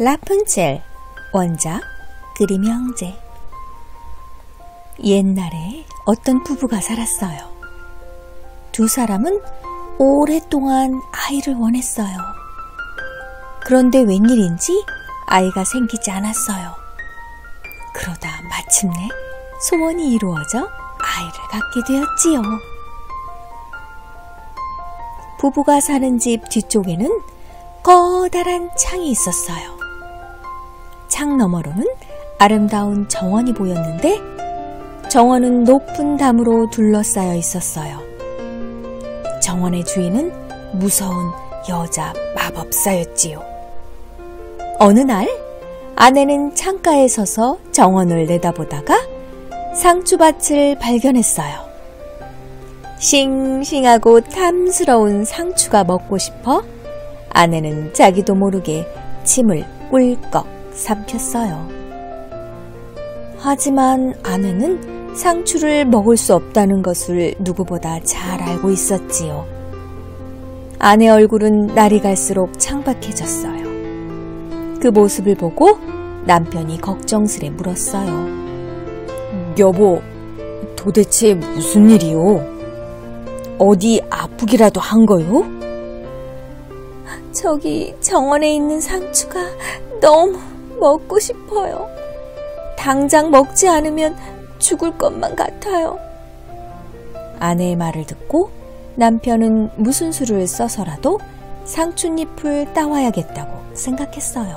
라푼첼, 원작 그림영재. 옛날에 어떤 부부가 살았어요. 두 사람은 오랫동안 아이를 원했어요. 그런데 웬일인지 아이가 생기지 않았어요. 그러다 마침내 소원이 이루어져 아이를 갖게 되었지요. 부부가 사는 집 뒤쪽에는 커다란 창이 있었어요. 창 너머로는 아름다운 정원이 보였는데 정원은 높은 담으로 둘러싸여 있었어요. 정원의 주인은 무서운 여자 마법사였지요. 어느 날 아내는 창가에 서서 정원을 내다보다가 상추밭을 발견했어요. 싱싱하고 탐스러운 상추가 먹고 싶어 아내는 자기도 모르게 침을 꿀꺽 삼켰어요. 하지만 아내는 상추를 먹을 수 없다는 것을 누구보다 잘 알고 있었지요. 아내 얼굴은 날이 갈수록 창박해졌어요. 그 모습을 보고 남편이 걱정스레 물었어요. 여보, 도대체 무슨 일이요? 어디 아프기라도 한 거요? 저기 정원에 있는 상추가 너무 먹고 싶어요. 당장 먹지 않으면 죽을 것만 같아요. 아내의 말을 듣고 남편은 무슨 수를 써서라도 상추잎을 따와야겠다고 생각했어요.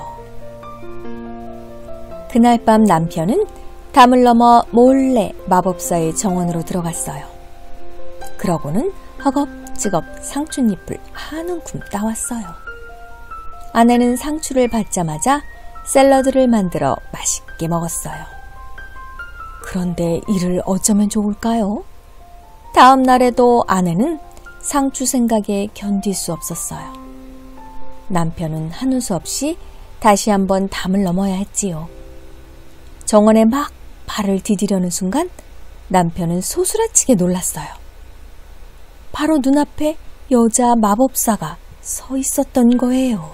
그날 밤 남편은 담을 넘어 몰래 마법사의 정원으로 들어갔어요. 그러고는 허겁지겁 상추잎을 한 움큼 따왔어요. 아내는 상추를 받자마자 샐러드를 만들어 맛있게 먹었어요. 그런데 이를 어쩌면 좋을까요? 다음 날에도 아내는 상추 생각에 견딜 수 없었어요. 남편은 하는 수 없이 다시 한번 담을 넘어야 했지요. 정원에 막 발을 디디려는 순간 남편은 소스라치게 놀랐어요. 바로 눈앞에 여자 마법사가 서 있었던 거예요.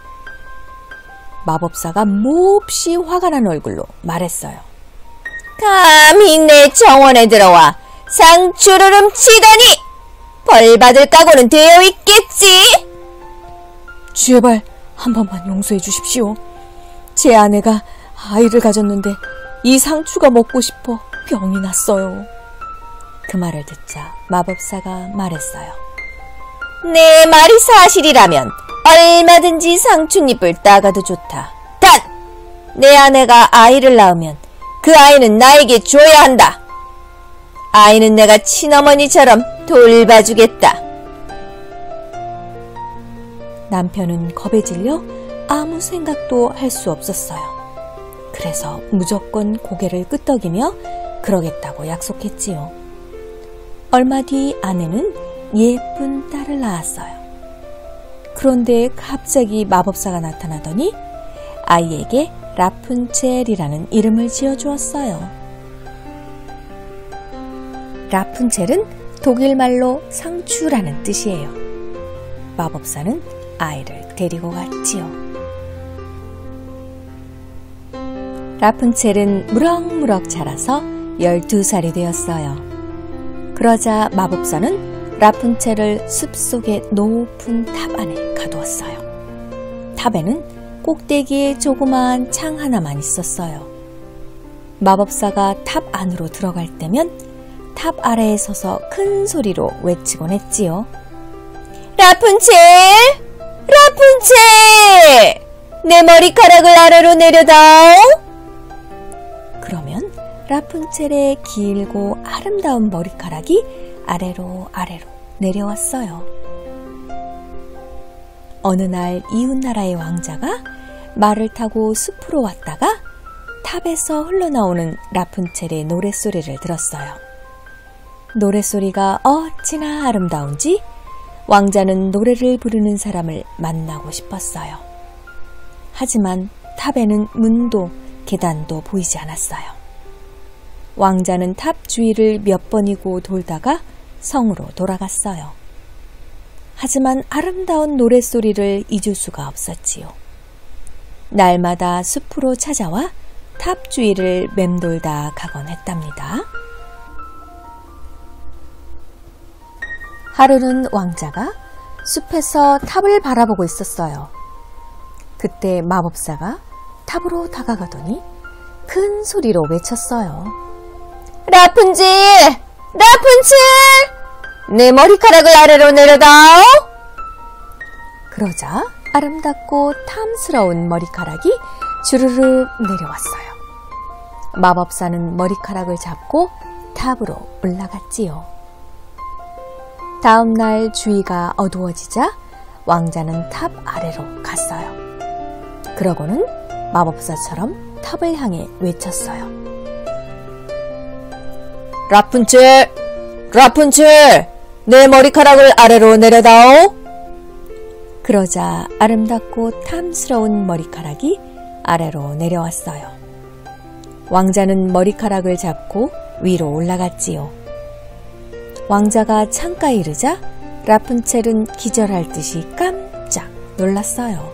마법사가 몹시 화가 난 얼굴로 말했어요. 감히 내 정원에 들어와 상추를 훔치다니! 벌 받을 각오는 되어 있겠지? 제발 한 번만 용서해 주십시오. 제 아내가 아이를 가졌는데 이 상추가 먹고 싶어 병이 났어요. 그 말을 듣자 마법사가 말했어요. 내 말이 사실이라면 얼마든지 상추잎을 따가도 좋다. 단! 내 아내가 아이를 낳으면 그 아이는 나에게 줘야 한다. 아이는 내가 친어머니처럼 돌봐주겠다. 남편은 겁에 질려 아무 생각도 할 수 없었어요. 그래서 무조건 고개를 끄덕이며 그러겠다고 약속했지요. 얼마 뒤 아내는 예쁜 딸을 낳았어요. 그런데 갑자기 마법사가 나타나더니 아이에게 라푼첼이라는 이름을 지어주었어요. 라푼첼은 독일말로 상추라는 뜻이에요. 마법사는 아이를 데리고 갔지요. 라푼첼은 무럭무럭 자라서 12살이 되었어요. 그러자 마법사는 라푼첼을 숲속의 높은 탑 안에 가두었어요. 탑에는 꼭대기에 조그마한 창 하나만 있었어요. 마법사가 탑 안으로 들어갈 때면 탑 아래에 서서 큰 소리로 외치곤 했지요. 라푼첼! 라푼첼! 내 머리카락을 아래로 내려다오! 그러면 라푼첼의 길고 아름다운 머리카락이 아래로 내려왔어요. 어느 날 이웃나라의 왕자가 말을 타고 숲으로 왔다가 탑에서 흘러나오는 라푼첼의 노랫소리를 들었어요. 노랫소리가 어찌나 아름다운지 왕자는 노래를 부르는 사람을 만나고 싶었어요. 하지만 탑에는 문도 계단도 보이지 않았어요. 왕자는 탑 주위를 몇 번이고 돌다가 성으로 돌아갔어요. 하지만 아름다운 노랫소리를 잊을 수가 없었지요. 날마다 숲으로 찾아와 탑 주위를 맴돌다 가곤 했답니다. 하루는 왕자가 숲에서 탑을 바라보고 있었어요. 그때 마법사가 탑으로 다가가더니 큰 소리로 외쳤어요. 라푼젤! 라푼젤! 내 머리카락을 아래로 내려다오! 그러자 아름답고 탐스러운 머리카락이 주르르 내려왔어요. 마법사는 머리카락을 잡고 탑으로 올라갔지요. 다음 날 주위가 어두워지자 왕자는 탑 아래로 갔어요. 그러고는 마법사처럼 탑을 향해 외쳤어요. 라푼젤! 라푼젤! 내 머리카락을 아래로 내려다오! 그러자 아름답고 탐스러운 머리카락이 아래로 내려왔어요. 왕자는 머리카락을 잡고 위로 올라갔지요. 왕자가 창가에 이르자 라푼첼은 기절할 듯이 깜짝 놀랐어요.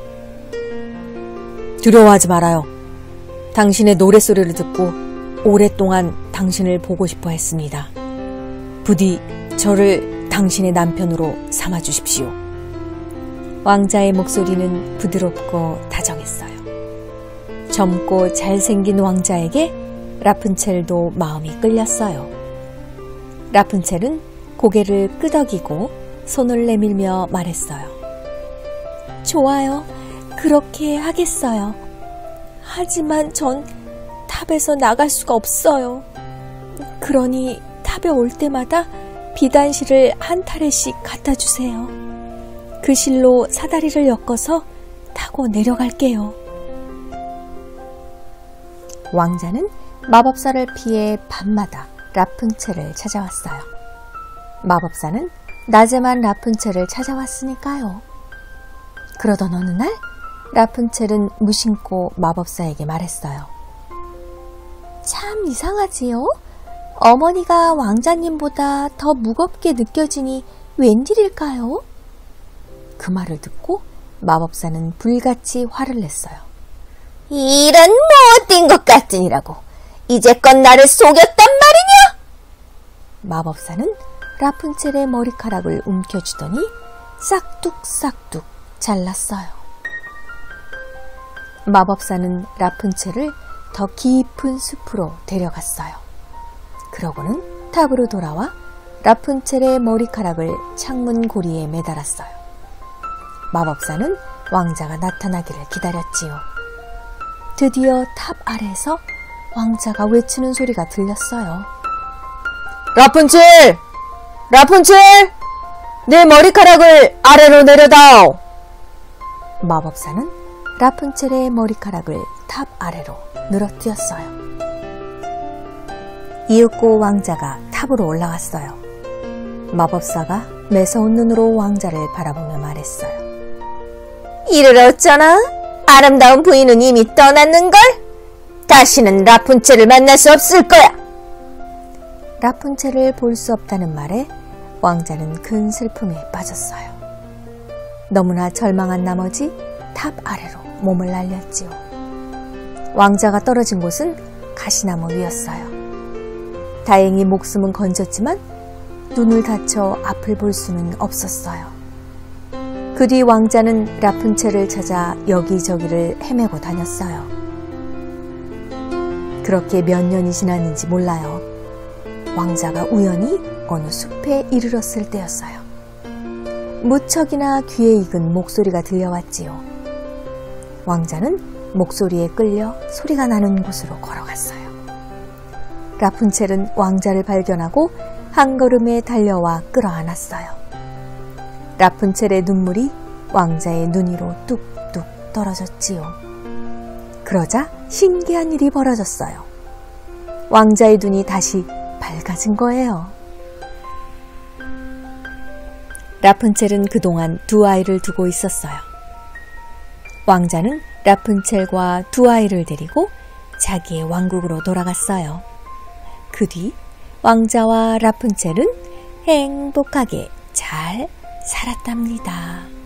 두려워하지 말아요. 당신의 노랫소리를 듣고 오랫동안 당신을 보고 싶어 했습니다. 부디 저를 당신의 남편으로 삼아주십시오. 왕자의 목소리는 부드럽고 다정했어요. 젊고 잘생긴 왕자에게 라푼첼도 마음이 끌렸어요. 라푼첼은 고개를 끄덕이고 손을 내밀며 말했어요. 좋아요. 그렇게 하겠어요. 하지만 전 탑에서 나갈 수가 없어요. 그러니 탑에 올 때마다 비단실을 한 타래씩 갖다 주세요. 그 실로 사다리를 엮어서 타고 내려갈게요. 왕자는 마법사를 피해 밤마다 라푼첼을 찾아왔어요. 마법사는 낮에만 라푼첼을 찾아왔으니까요. 그러던 어느 날 라푼첼은 무심코 마법사에게 말했어요. 참 이상하지요? 어머니가 왕자님보다 더 무겁게 느껴지니 웬일일까요? 그 말을 듣고 마법사는 불같이 화를 냈어요. 이런 못된 것 같으니라고 이제껏 나를 속였단 말이냐? 마법사는 라푼첼의 머리카락을 움켜쥐더니 싹둑싹둑 잘랐어요. 마법사는 라푼첼을 더 깊은 숲으로 데려갔어요. 그러고는 탑으로 돌아와 라푼첼의 머리카락을 창문 고리에 매달았어요. 마법사는 왕자가 나타나기를 기다렸지요. 드디어 탑 아래에서 왕자가 외치는 소리가 들렸어요. 라푼첼! 라푼첼! 내 머리카락을 아래로 내려다오! 마법사는 라푼첼의 머리카락을 탑 아래로 늘어뜨렸어요. 이윽고 왕자가 탑으로 올라왔어요. 마법사가 매서운 눈으로 왕자를 바라보며 말했어요. 이를 어쩌나? 아름다운 부인은 이미 떠났는걸? 다시는 라푼첼을 만날 수 없을 거야! 라푼첼을 볼 수 없다는 말에 왕자는 큰 슬픔에 빠졌어요. 너무나 절망한 나머지 탑 아래로 몸을 날렸지요. 왕자가 떨어진 곳은 가시나무 위였어요. 다행히 목숨은 건졌지만 눈을 다쳐 앞을 볼 수는 없었어요. 그 뒤 왕자는 라푼첼을 찾아 여기저기를 헤매고 다녔어요. 그렇게 몇 년이 지났는지 몰라요. 왕자가 우연히 어느 숲에 이르렀을 때였어요. 무척이나 귀에 익은 목소리가 들려왔지요. 왕자는 목소리에 끌려 소리가 나는 곳으로 걸어갔어요. 라푼첼은 왕자를 발견하고 한 걸음에 달려와 끌어안았어요. 라푼첼의 눈물이 왕자의 눈 위로 뚝뚝 떨어졌지요. 그러자 신기한 일이 벌어졌어요. 왕자의 눈이 다시 밝아진 거예요. 라푼첼은 그동안 두 아이를 두고 있었어요. 왕자는 라푼첼과 두 아이를 데리고 자기의 왕국으로 돌아갔어요. 그 뒤 왕자와 라푼첼은 행복하게 잘 살았답니다.